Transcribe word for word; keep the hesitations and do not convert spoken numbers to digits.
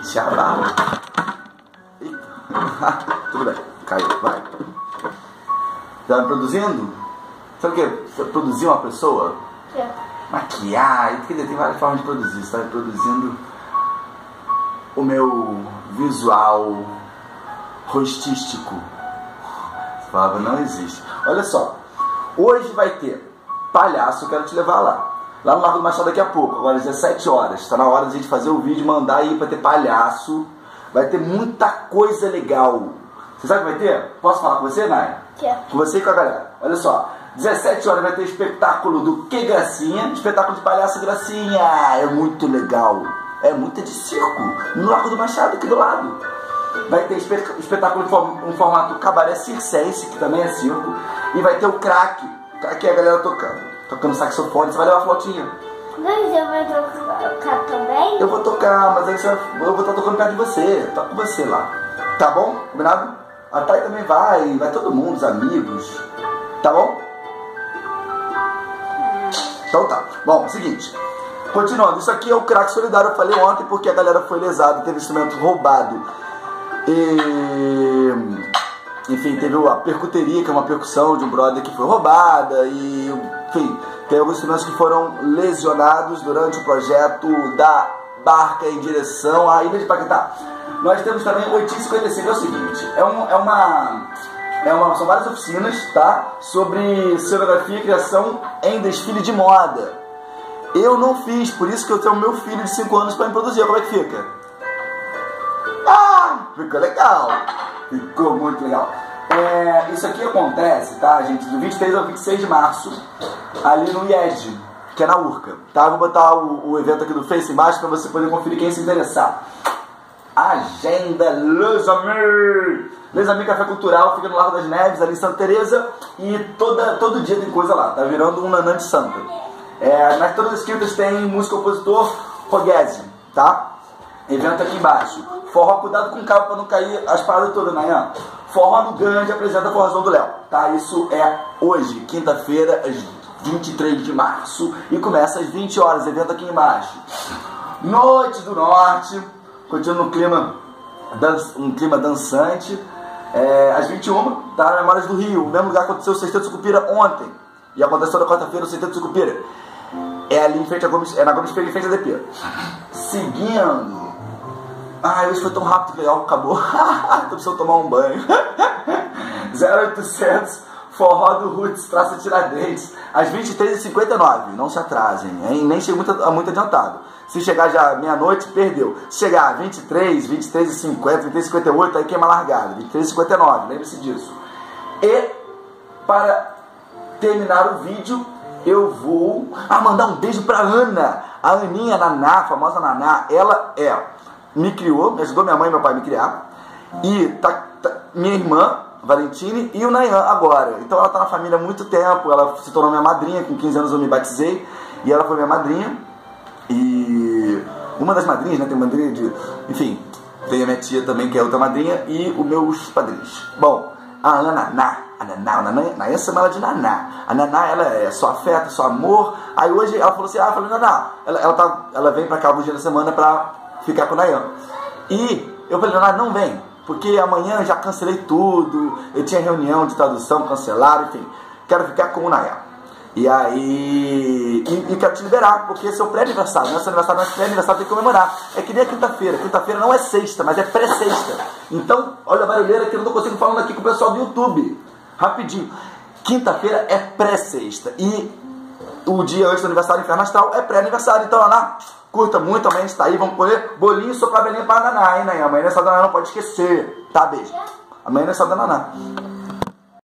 gente, a bala. Tudo bem, caiu, vai. Tá me produzindo? Sabe o que é produzir uma pessoa? É. Maquiar, quer dizer, tem várias formas de produzir. Você está produzindo o meu visual rostístico. Essa palavra não existe. Olha só, hoje vai ter palhaço, eu quero te levar lá. Lá no Largo do Machado daqui a pouco, agora às dezessete horas. Está na hora de a gente fazer o vídeo, mandar aí para ter palhaço. Vai ter muita coisa legal. Você sabe o que vai ter? Posso falar com você, Naya? Quer. Com você e com a galera. Olha só, dezessete horas vai ter espetáculo do Que Gracinha, espetáculo de palhaço Gracinha. É muito legal. É muito de circo. No Largo do Machado, aqui do lado. Vai ter espetáculo em formato cabaré circense, que também é circo. E vai ter o craque. Aqui a galera tocando. Tocando saxofone. Você vai levar a flautinha. Você vai tocar também? Eu vou tocar, mas aí você vai, eu vou estar tocando perto de você. Toco com você lá. Tá bom? Combinado? A Thay também vai. Vai todo mundo, os amigos. Tá bom? Então tá. Bom, seguinte. Continuando. Isso aqui é o craque solidário. Eu falei ontem porque a galera foi lesada. Teve instrumento roubado. E... enfim, teve a percuteria, que é uma percussão de um brother que foi roubada. E... enfim, tem alguns instrumentos que foram lesionados durante o projeto da barca em direção à Ilha de Paquetá. Nós temos também o oito cinquenta e cinco, é o seguinte, é, um, é, uma, é uma... são várias oficinas, tá? Sobre cenografia e criação em desfile de moda. Eu não fiz, por isso que eu tenho meu filho de cinco anos para me produzir. Como é que fica? Ah, ficou legal. Ficou muito legal. É, isso aqui acontece, tá, gente, do vinte e três ao vinte e seis de março, ali no I E D, que é na Urca, tá? Vou botar o, o evento aqui do Face embaixo para você poder conferir quem se interessar. Agenda Les Amis. Les Amis Café Cultural, fica no Largo das Neves, ali em Santa Teresa, e toda, todo dia tem coisa lá, tá virando um nanã de santa. É, nas todas as quintas tem músico compositor Roguese, tá? Evento aqui embaixo. Forró, cuidado com o cabo para não cair as paradas todas, Nayan. Forró no Grande apresenta a Forrozão do Léo, tá? Isso é hoje, quinta-feira, vinte e três de março, e começa às vinte horas, evento aqui embaixo. Noite do Norte, continua no clima, um clima dançante, é, às vinte e uma, tá? Na Memórias do Rio, o mesmo lugar que aconteceu o Sexteto de Sucupira ontem, e aconteceu na quarta-feira o Sexteto de Sucupira. É ali em frente a Gomes, é na Gomes Pereira, em frente a D P. Seguindo... ah, hoje foi tão rápido que legal, acabou. Tô precisando tomar um banho. zero oitocentos Forró do Roots, Praça Tiradentes, às vinte e três e cinquenta e nove. Não se atrasem, hein? Nem chegue muito, muito adiantado. Se chegar já meia-noite, perdeu. Se chegar vinte e três, vinte e três e cinquenta, vinte e três e cinquenta e oito, aí queima largada. vinte e três e cinquenta e nove, lembre-se disso. E, para terminar o vídeo, eu vou ah, mandar um beijo pra Ana. A Aninha, Naná, a famosa Naná, ela é... me criou, me ajudou minha mãe e meu pai a me criar. E tá, tá, minha irmã, Valentine, e o Nayan agora. Então ela tá na família há muito tempo. Ela se tornou minha madrinha, com quinze anos eu me batizei. E ela foi minha madrinha. E uma das madrinhas, né? Tem madrinha de... enfim, tem a minha tia também, que é outra madrinha. E os meus padrinhos. Bom, a Ana Naná. A Naná, a Naná, Naná chama ela de Naná. A Naná, ela é só afeto, só amor. Aí hoje ela falou assim, ah, eu falei, Naná, ela, ela, tá, ela vem pra cá alguns dias da semana pra... ficar com o Nayan. E eu falei, Naná, não vem, porque amanhã eu já cancelei tudo, eu tinha reunião de tradução, cancelaram, enfim, quero ficar com o Nayan. E aí, e, e quero te liberar, porque esse é o pré-aniversário, nosso aniversário não é pré-aniversário, tem que comemorar. É que nem a quinta-feira, quinta-feira não é sexta, mas é pré-sexta. Então, olha a barulheira que eu não consigo falando aqui com o pessoal do YouTube. Rapidinho. Quinta-feira é pré-sexta, e o dia antes do aniversário Inferno Astral é pré-aniversário, então, Naná, curta muito, amanhã está aí, vamos comer bolinho e soprar velhinha para a Naná, hein, Naná? Amanhã nessa Naná não pode esquecer, tá? Beijo. Amanhã nessa da Naná.